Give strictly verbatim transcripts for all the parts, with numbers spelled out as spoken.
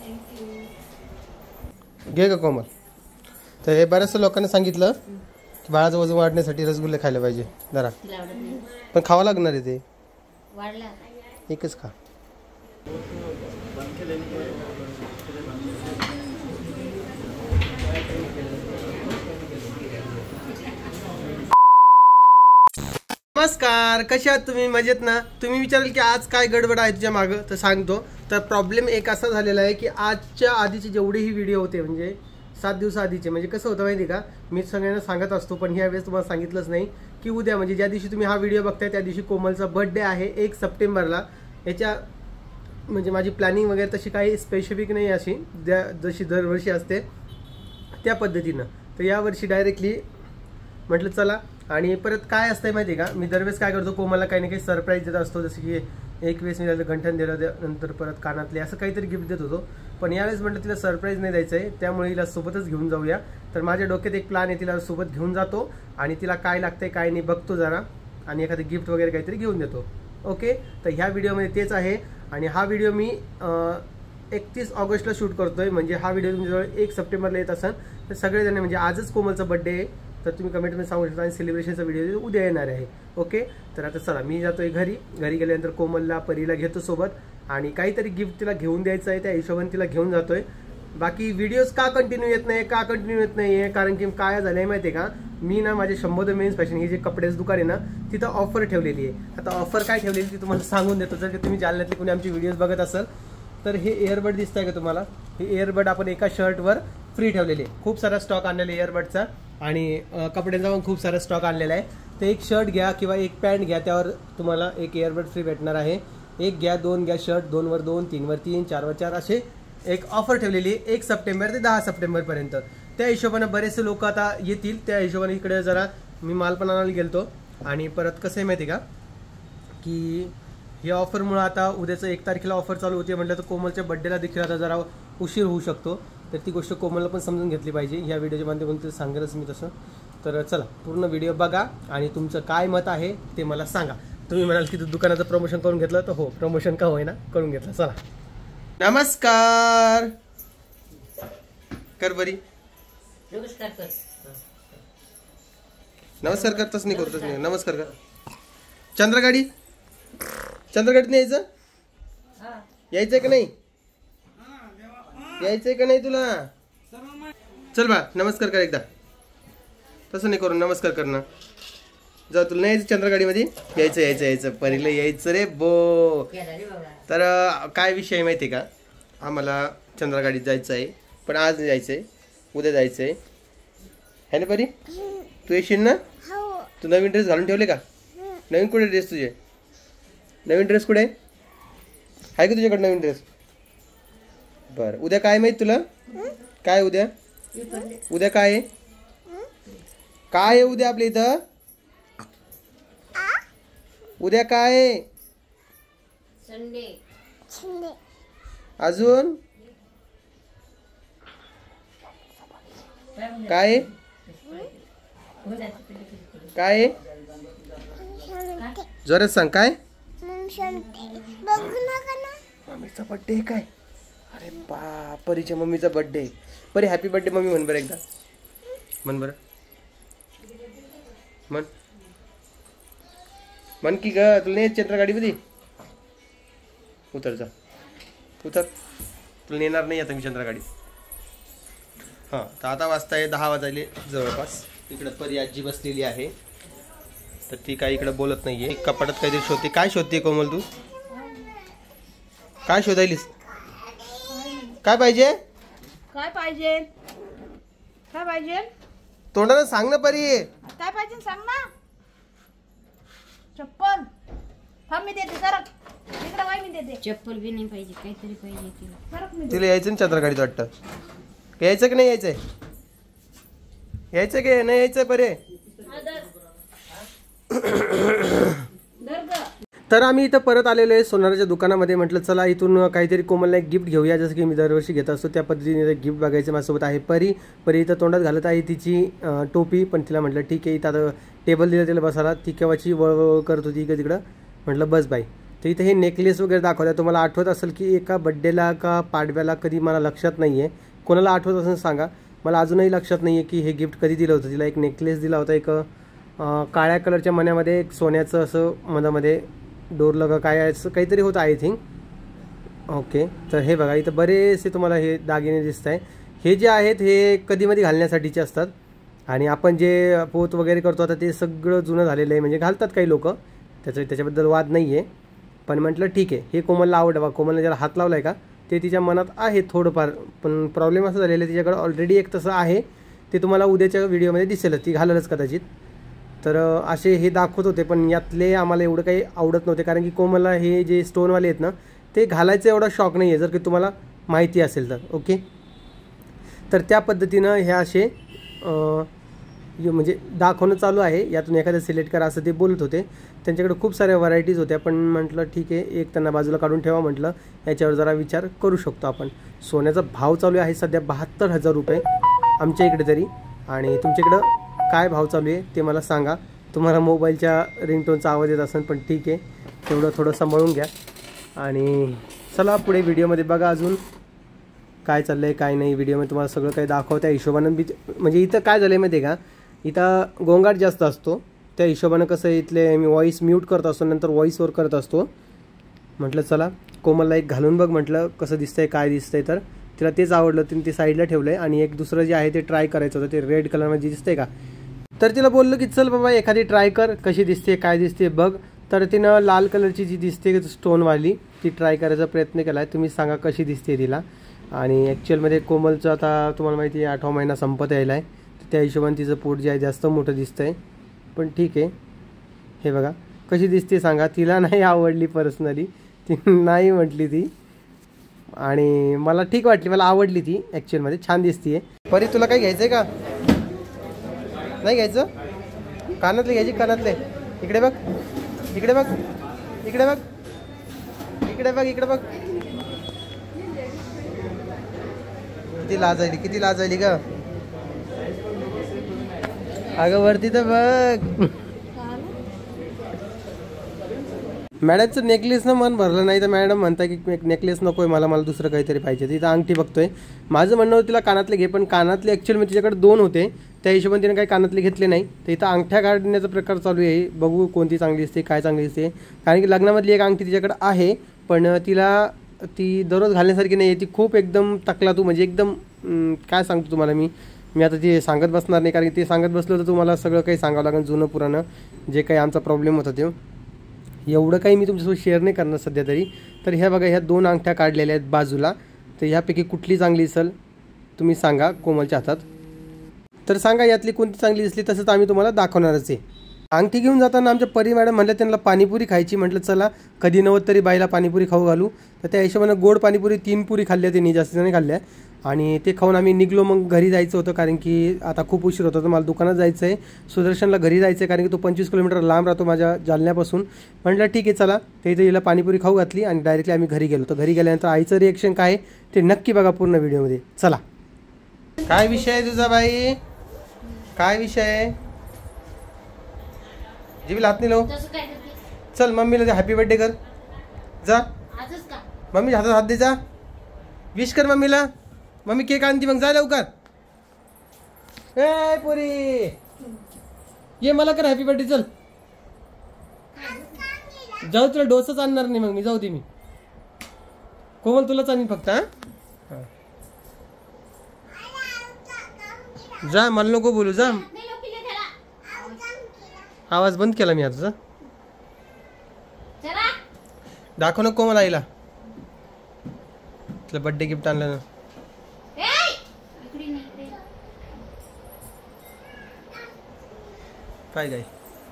घे का कोमल. तर हे बऱ्याचशा लोकांना सांगितलं की बाळाचं वजन वाढण्यासाठी रसगुल्ले खायला पाहिजे जरा, पण खावं लागणार आहे ते. एकच खा. नमस्कार, कशा आहात तुम्ही? मजेत ना? तुम्ही विचाराल की आज काय गडबड आहे तुझ्या मागं, तर सांगतो. तर प्रॉब्लेम एक असा झालेला आहे की आजच्या आधीचे जेवढेही व्हिडिओ होते, म्हणजे सात दिवस आधीचे, म्हणजे कसं होतं माहिती का, मी सगळ्यांना सांगत असतो पण ह्या वेळेस तुम्हाला सांगितलंच नाही की उद्या, म्हणजे ज्या दिवशी तुम्ही हा व्हिडिओ बघताय त्या दिवशी कोमलचा बर्थडे आहे एक सप्टेंबरला. याच्या म्हणजे माझी प्लॅनिंग वगैरे तशी काही स्पेसिफिक नाही अशी, ज्या जशी दरवर्षी असते त्या पद्धतीनं. तर यावर्षी डायरेक्टली म्हटलं चला. आणि परत काय असतंय माहिती आहे का, मी दरवेळेस काय करतो, कोमलला काही ना काही सरप्राईज देत असतो. जसं की एक वेळेस मी त्याला गंठण दिलं, नंतर परत कानातले, असं काहीतरी गिफ्ट देत होतो. पण यावेळेस म्हटलं तिला सरप्राईज नाही द्यायचं आहे, त्यामुळे हिला सोबतच घेऊन जाऊया. तर माझ्या डोक्यात एक प्लॅन आहे, तिला सोबत घेऊन जातो आणि तिला काय लागतंय काय नाही बघतो जरा, आणि एखादं गिफ्ट वगैरे काहीतरी घेऊन देतो. ओके, तर ह्या व्हिडिओमध्ये तेच आहे. आणि हा व्हिडिओ मी एकतीस ऑगस्टला शूट करतोय, म्हणजे हा व्हिडिओ तुमच्याजवळ एक सप्टेंबरला येत असेल. तर सगळेजण, म्हणजे आजच कोमलचा बर्थडे आहे, तर तुम्ही कमेंटमध्ये सांगू शकता. आणि सेलिब्रेशनचा व्हिडिओ उद्या येणार आहे. ओके, तर आता चला मी जातोय घरी. घरी गेल्यानंतर कोमलला परीला घेतो सोबत आणि काहीतरी गिफ्ट तिला घेऊन द्यायचं आहे, त्या हिशोबाने तिला घेऊन जातोय. बाकी व्हिडिओज का कंटिन्यू येत नाही का कंटिन्यू येत नाही आहे कारण की काय झालं आहे माहिती आहे का, मी ना माझे शंभर मेन्स फॅशन हे जे कपड्याचं दुकान आहे ना, तिथं ऑफर ठेवलेली आहे. आता ऑफर काय ठेवलेली ती तुम्हाला सांगून देतो. जर तुम्ही जालन्यातले कोणी आमची व्हिडिओज बघत असाल तर हे एअरबड दिसत आहे का तुम्हाला, हे एअरबड आपण एका शर्टवर फ्री ठेवलेले आहे. खूप सारा स्टॉक आणलेला आहे एअरबडचा, आणि कपड्यांचा पण खूप सारा स्टॉक आणलेला आहे. तर एक शर्ट घ्या किंवा एक पॅन्ट घ्या, त्यावर तुम्हाला एक एअरबड फ्री भेटणार आहे. एक घ्या, दोन घ्या, शर्ट दोनवर दोन, तीनवर तीन, चारवर चार, असे एक ऑफर ठेवलेली आहे एक सप्टेंबर ते दहा सप्टेंबरपर्यंत. त्या हिशोबानं बरेचसे लोक आता येतील, त्या हिशोबाने इकडे जरा मी माल पण आणायला गेलतो. आणि परत कसं आहे माहिती का, की या ऑफरमुळे आता उद्याचं एक तारखेला ऑफर चालू होते म्हटलं तर कोमलच्या बड्डेला देखील आता जरा उशीर होऊ शकतो. तर ती गोष्ट कोमलला पण समजून घेतली पाहिजे. ह्या व्हिडिओच्या माध्यमातून सांगेलच मी तसं. तर चला पूर्ण व्हिडिओ बघा आणि तुमचं काय मत आहे ते मला सांगा. तुम्ही म्हणाल की तू दुकानाचं प्रमोशन करून घेतलं, तर हो, प्रमोशन का होईना करून घेतलं. चला. नमस्कार कर बरी. नमस्कार कर. नमस्कार करतच नाही, करतच नाही. नमस्कार कर. चंद्रगाडी, चंद्रगाडीत नाही यायचं, यायचंय का नाही, यायचंय का नाही तुला? चल बा, नमस्कार कर एकदा. तसं नाही करून नमस्कार कर ना. जा, तुला नाही यायचं चंद्रगाडीमध्ये? यायचं यायचं यायचं परीला यायचं रे बो. तर काय विषय माहिती आहे का, आम्हाला चंद्रगाडीत जायचं आहे, पण आज नाही जायचं आहे, उद्या जायचं आहे. है ना परी? तू येशील ना? तू नवीन ड्रेस घालून ठेवले का? नवीन कुठे ड्रेस तुझे? नवीन ड्रेस कुठे आहे का तुझ्याकडे नवीन ड्रेस? बरं, उद्या काय माहिती तुला? काय उद्या? उद्या काय आहे? काय आहे उद्या आपल्या इथं? उद्या काय आहे? संडे. अजून काय काय जोरात सांग. काय? मम्मीचा बर्थडे काय? अरे बा, परीच्या मम्मीचा बर्थडे. परी हॅपी बर्थडे मम्मी म्हण बरं एकदा. म्हण बरं, म्हण म्हण की ग. तुला नाही चंद्रगाडीमध्ये? उतर जा, उतर. तुला नेणार नाही आता मी चंद्रगाडी. हां, तर आता वाजता आहे दहा वाजले जवळपास. इकडं परी आजी बसलेली आहे, तर ती काही इकडं बोलत नाहीये. कपाटात काहीतरी शोधते. काय शोधते कोमल तू? काय शोधायलीस? काय पाहिजे? काय पाहिजे? काय पाहिजे? तोंडानं सांग ना परी. काय पाहिजे सांग ना. चप्पल. थांब मी देते. सरक इकडे वाई, मी देते. चप्पल बी नाही पाहिजे, काहीतरी पाहिजे तिला. सरक मी. तिला यायचं ना चंद्रगाडीत वाटतं. यायचं की नाही यायचंय? यायचं की नाही यायचंय परे? तर आम्ही इथं परत आलेलो आहे सोनाराच्या दुकानामध्ये. म्हटलं चला इथून काहीतरी कोमलला एक गिफ्ट घेऊया, जसं की मी दरवर्षी घेत असतो त्या पद्धतीने गिफ्ट बघायचं. माझ्यासोबत आहे परी. परी इथं तोंडात घालत आहे तिची टोपी, पण तिला म्हटलं ठीक आहे, इथं आता टेबल दिलं तिला बसायला. ती केव्हाची वळवळ करत होती इकडं तिकडं. म्हटलं बस बाई, तर इथे हे नेकलेस वगैरे दाखवतात. तुम्हाला आठवत असेल की एका बड्डेला का पाडव्याला कधी मला लक्षात नाही आहे, कोणाला आठवत असेल सांगा. मला अजूनही लक्षात नाही आहे की हे गिफ्ट कधी दिलं होतं. तिला एक नेकलेस दिला होता, एक काळ्या कलरच्या मण्यामध्ये एक सोन्याचं असं मधामध्ये डोरलं का काय असं काहीतरी होतं आय थिंक. ओके, तर हे बघा इथं बरेचसे तुम्हाला हे दागिने दिसत आहे. हे जे आहेत हे कधीमध्ये घालण्यासाठीचे असतात आणि आपण जे पोत वगैरे करतो आता ते सगळं जुनं झालेलं आहे, म्हणजे घालतात काही लोक, त्याचं त्याच्याबद्दल वाद नाही आहे. पण म्हटलं ठीक आहे, हे कोमलला आवडवा. कोमलने ज्याला हात लावला आहे का ते तिच्या मनात आहे थोडंफार, पण प्रॉब्लेम असं झालेला आहे तिच्याकडं ऑलरेडी एक तसं आहे, ते तुम्हाला उद्याच्या व्हिडिओमध्ये दिसेलच, ती घाललंच कदाचित. तर असे हे दाखवत होते, पण यातले आम्हाला एवढं काही आवडत नव्हते, कारण की कोमलला हे जे स्टोनवाले आहेत ना ते घालायचं एवढा शॉक नाही आहे, जर की तुम्हाला माहिती असेल तर. ओके, तर त्या पद्धतीनं हे असे म्हणजे दाखवणं चालू आहे. यातून एखादं सिलेक्ट करा असं ते बोलत होते. त्यांच्याकडे खूप साऱ्या व्हरायटीज होत्या, पण म्हटलं ठीक आहे एक त्यांना बाजूला काढून ठेवा, म्हटलं याच्यावर जरा विचार करू शकतो आपण. सोन्याचा भाव चालू आहे सध्या बहात्तर हजार रुपये आमच्या इकडे तरी, आणि तुमच्याकडं काय भाव चालू आहे ते मला सांगा. तुम्हाला मोबाईलच्या रिंगटोनचा आवाज येत असेल, पण ठीक आहे तेवढं थोडं सांभाळून घ्या. आणि चला पुढे व्हिडिओमध्ये बघा अजून काय चाललं आहे काय नाही. व्हिडिओमध्ये तुम्हाला सगळं काही दाखवतं त्या हिशोबानं बी, म्हणजे इथं काय झालं आहे माहिती आहे का, इथं गोंगाट जास्त असतो, त्या हिशोबानं कसं इथले मी व्हॉईस म्यूट करत असतो, नंतर व्हॉईसवर करत असतो. म्हटलं चला कोमलला एक घालून बघ, म्हटलं कसं दिसतंय काय दिसतंय, तर तिला तेच आवडलं, तिने ते साईडला ठेवलं आहे. आणि एक दुसरं जे आहे ते ट्राय करायचं होतं, ते रेड कलरमध्ये दिसतंय का, तर तिला बोललं की चल बाबा एखादी ट्राय कर, कशी दिसते काय दिसते बघ. तर तिनं लाल कलरची जी दिसते स्टोनवाली ती ट्राय करायचा प्रयत्न केला आहे. तुम्ही सांगा कशी दिसते तिला. आणि ॲक्च्युअलमध्ये कोमलचं आता तुम्हाला माहिती आहे आठवा महिना संपत यायला आहे, त्या हिशोबाने तिचं पोट जे आहे जास्त मोठं दिसतं आहे, पण ठीक आहे. हे बघा कशी दिसते सांगा. तिला नाही आवडली पर्सनली, ती नाही म्हटली ती, आणि मला ठीक वाटली, मला आवडली ती ॲक्च्युअलमध्ये, छान दिसते आहे. परी तुला काय घ्यायचं आहे का, नाही घ्यायचं? कानातले घ्यायची, कानातले. इकडे बघ इकडे बघ इकडे बघ इकडे बघ इकडे बघ किती लाजायली किती लाजायली ग, अगं वरती तर बघ. मॅडमचं नेकलेसनं मन भरलं नाही, तर मॅडम म्हणताय की एक नेकलेस नको आहे मला, मला दुसरं काहीतरी पाहिजे. तिथं अंगठी बघतोय. माझं म्हणणं होतं तिला कानातले घे, पण कानातले ॲक्च्युअली मी तिच्याकडे दोन होते, त्या हिशोबाने तिने काही कानातले घेतले नाही. तर इथं अंगठ्या काढण्याचा प्रकार चालू आहे, बघू कोणती चांगली दिसते काय चांगली दिसते. कारण की लग्नामधली एक अंगठी तिच्याकडे आहे, पण तिला ती दररोज घालण्यासारखी नाही आहे, ती खूप एकदम तकला तू, म्हणजे एकदम काय सांगतो तुम्हाला मी मी आता ते सांगत बसणार नाही, कारण की ते सांगत बसलं तर तुम्हाला सगळं काही सांगावं लागेल, जुनं पुराणं जे काही आमचा प्रॉब्लेम होता ते. एवढं काही मी तुमच्यासोबत शेअर नाही करणार सध्या तरी. तर ह्या बघा ह्या दोन अंगठ्या काढलेल्या आहेत बाजूला, तर ह्यापैकी कुठली चांगली दिसेल तुम्ही सांगा कोमलच्या हातात. तर सांगा यातली कोणती चांगली दिसली, तसंच आम्ही तुम्हाला दाखवणारच आहे. अंगठी घेऊन जाताना आमच्या परी मॅडम म्हणल्या त्यांना पाणीपुरी खायची, म्हटलं चला कधी नव्हत तरी बाईला पाणीपुरी खाऊ घालू. तर त्या हिशोबानं गोड पाणीपुरी तीन पुरी खाल्ल्या, त्यांनी जास्त नाही खाल्ल्या, आणि ते खाऊन आम्ही निघलो. मग घरी जायचं होतं, कारण की आता खूप उशीर होता, तर मला दुकानात जायचं आहे, सुदर्शनला घरी जायचं आहे, कारण की तो पंचवीस किलोमीटर लांब राहतो माझ्या जालन्यापासून. म्हटलं ठीक आहे चला, ते इथं हिला पाणीपुरी खाऊ घातली आणि डायरेक्टली आम्ही घरी गेलो. तर घरी गेल्यानंतर आईचं रिएक्शन काय आहे ते नक्की बघा पूर्ण व्हिडिओमध्ये. चला. काय विषय आहे तुझा बाई, काय विषय आहे? जीवीला हात नाही लावू. चल मम्मीला हॅपी बर्थडे कर जा, मम्मीच्या हातात हात दे जा, विश कर मम्मीला. मम्मी केक आणती मग जा लवकर. ए पुरी ये मला कर हॅपी बर्थडे. चल जाऊ, तुला डोसाच आणणार नाही मग मी, जाऊ दे मी. कोमल तुलाच आणीन फक्त. हा जा, मला नको बोलू जा. आवाज बंद केला मी आता. दाखव ना कोमल आईला तुला बर्थडे गिफ्ट आणलं ना. काय काय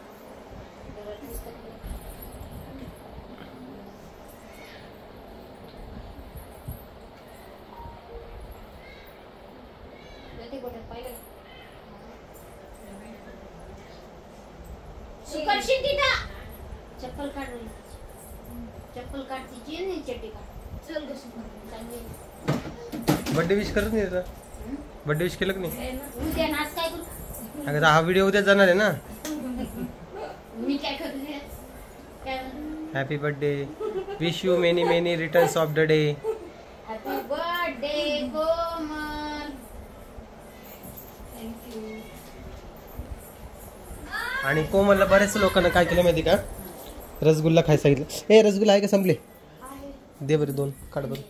चप्पल काढ, चप्पल काढ तिची नाही चड्डी काढ. चल बर्थडे विश करत नाही, बर्थडे विश केलं की नाही? उद्या नाच काय करू? अगं हा व्हिडिओ उद्या जाणार आहे ना. मी काय करू? Happy birthday, wish you many many returns of the day. Happy birthday Komal. Thank you. आणि कोमलला बऱ्याच लोकांना काय केलं माहिती का, रसगुल्ला खायला सांगितलं. ए रसगुल्ला आहे का, संपले? दे बरं दोन, काढ बरं.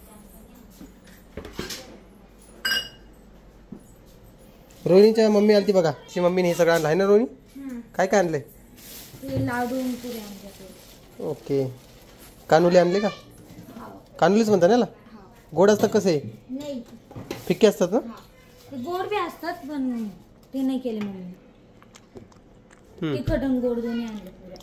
रोहिणीच्या मम्मी आलती बघा, तिची मम्मीने हे सगळं आणलं आहे ना रोहिणी? काय काय आणलंय? लाडू पुरे आमच्याकडे. ओके. कानुले आणले का? कानुलेच म्हणता ना याला? गोड असतात कसे? नाही फिक्के असतात ना? ते गोड बी असतात पण ते नाही केले मम्मी. हम्म. तिखट आणि गोड दोन्ही आणले पुऱ्या.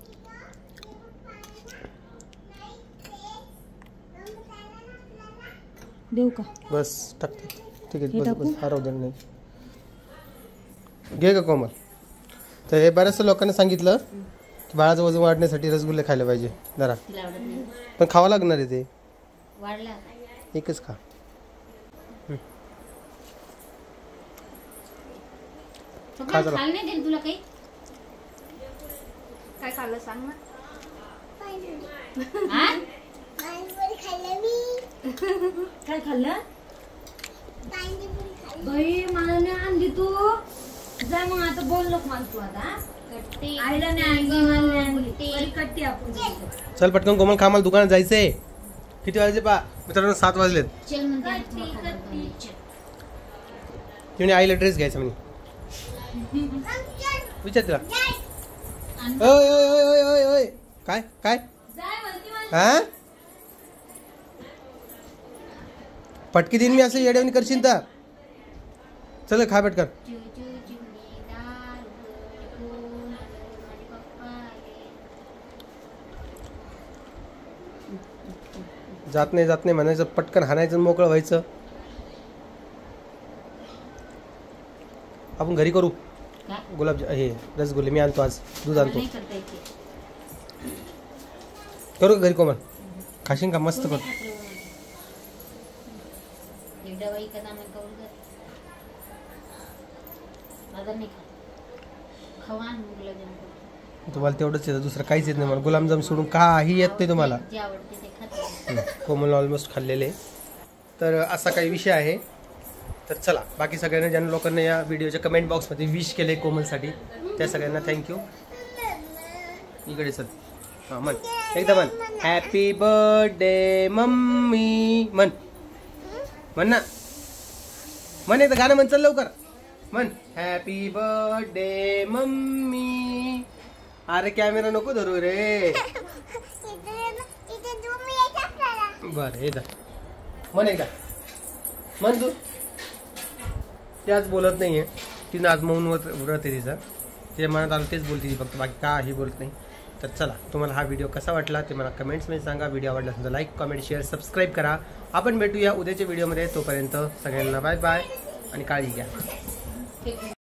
देऊ का? बस टाकते. ठीक हे आहे, बस टाकू? बस हरव देणार नाही. घे का कोमल. तर हे बऱ्याचशा लोकांना सांगितलं की बाळाचं वजन वाढण्यासाठी रसगुल्ले खायला पाहिजे जरा, तिला आवडत नाही. पण खावं लागणार आहे ते. वाढला. एकच खा. पप्पा खा जरा. खाल नाही देईल तुला काही. काय खाल्लं सांग ना. हा? काय खाल्लं? बाई मला नाही आणली तू. जा मग आता बोल नको मला तू आता. कट्टी. आईला नाही आणली, मला नाही आणली. बरी कट्टी आपण. चल पटकन कोमल, खा, मला दुकानात जायचंय. किती वाजले पा मित्रांनो? सात वाजलेत. चल म्हणते आणि तुला खबर नाही. चल. तिने आईला ड्रेस घ्यायचा म्हणे. विचार तिला. ओय ओय ओय ओय ओय ओय. काय काय हा? पटकी दिन मी असं येड्यावणी करशील तर. चल खा पटकन. चू चू चिमणी दार उघड, माझे पप्पा आले. जात नाही जात नाही म्हणायचं, पटकन हाणायचं आणि मोकळं व्हायचं. आपण घरी करू काय? गुलाब हे रसगुल्ले. मी आणतो आज, दूध आणतो. नाही करता येते. करू का घरी कोमल? खाशीन का? मस्त कर. एकदा बाई कदा मी कौल कर. माझा नाही खा. खवा आणि गुलाबजाम कर. तुम्हाला तेवढंच येतं, दुसरं काहीच येत नाही मला. गुलाबजाम सोडून काही येत नाही तुम्हाला. जे आवडते ते खाते. कोमल ऑलमोस्ट खाल्लेले. तर असा काही विषय आहे. तर चला, बाकी सगळ्यांना ज्यांना लोकांना या व्हिडिओच्या कमेंट बॉक्समध्ये विश केले कोमलसाठी, त्या सगळ्यांना थँक्यू. इकडे चल. हां म्हण एकदा म्हण, हॅपी बर्थडे मम्मी. म्हण म्हण ना, म्हण एकदा गाणं म्हण. चल लवकर म्हण, हॅपी बर्थडे मम्मी. अरे कॅमेरा नको धरू रे. बरं एकदा म्हण, एकदा म्हण तू. ती आज बोलत नाहीये, तिनं आज मौन व्रत व्रत आहे तिचं. तिच्या मनात आलं तेच बोलते ती फक्त, बाकी काही बोलत नाही. तर चला, तुम्हाला हा व्हिडिओ कसा वाटला ते मला कमेंट्समध्ये सांगा. व्हिडिओ आवडला असेल तर लाईक, कमेंट, शेअर, सबस्क्राईब करा. आपण भेटूया उद्याच्या व्हिडिओमध्ये. तोपर्यंत सगळ्यांना बाय बाय आणि काळजी घ्या.